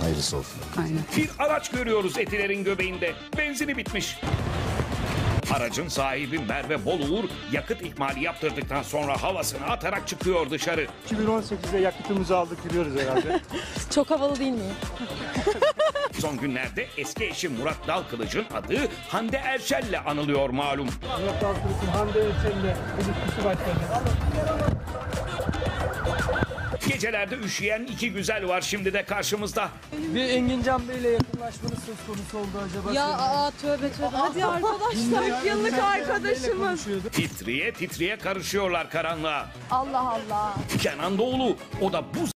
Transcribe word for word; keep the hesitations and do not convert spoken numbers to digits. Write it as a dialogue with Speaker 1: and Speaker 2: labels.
Speaker 1: Hayırlısı olsun.
Speaker 2: Aynen.
Speaker 3: Bir araç görüyoruz Etiler'in göbeğinde. Benzini bitmiş. Aracın sahibi Merve Boluğur yakıt ikmali yaptırdıktan sonra havasını atarak çıkıyor dışarı.
Speaker 4: iki bin on sekizde yakıtımızı aldık, gidiyoruz herhalde.
Speaker 5: Çok havalı değil mi?
Speaker 3: Son günlerde eski eşi Murat Dalkılıç'ın adı Hande Erçel'le anılıyor malum.
Speaker 4: Murat Dalkılıç'ın Hande Erçel'le ilişkisi başladı.
Speaker 3: Gecelerde üşüyen iki güzel var şimdi de karşımızda.
Speaker 6: Bir Engin Can Bey'le yakınlaşmanız söz konusu oldu acaba?
Speaker 5: Ya aa tövbe tövbe. Hadi arkadaşlar yıllık arkadaşımız.
Speaker 3: Titriye titriye karışıyorlar karanlığa.
Speaker 5: Allah Allah.
Speaker 3: Kenan Doğulu o da bu